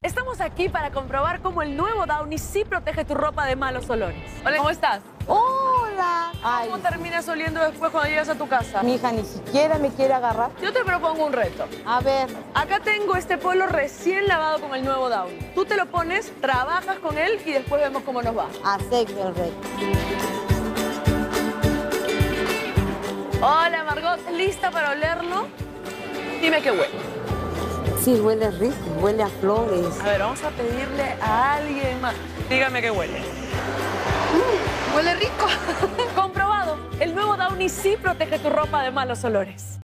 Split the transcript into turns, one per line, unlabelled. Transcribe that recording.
Estamos aquí para comprobar cómo el nuevo Downy sí protege tu ropa de malos olores. Hola, ¿cómo estás?
¡Hola! Ay,
¿Cómo terminas oliendo después cuando llegas a tu casa?
mi hija ni siquiera me quiere agarrar.
Yo te propongo un reto.
A ver,
Acá tengo este polo recién lavado con el nuevo Downy. Tú te lo pones, trabajas con él y después vemos cómo nos va.
acepto el reto.
Hola, Margot, ¿lista para olerlo? Dime qué huele.
Sí, huele rico, huele a flores.
A ver, vamos a pedirle a alguien más. Dígame qué huele.
Huele rico.
Comprobado, el nuevo Downy sí protege tu ropa de malos olores.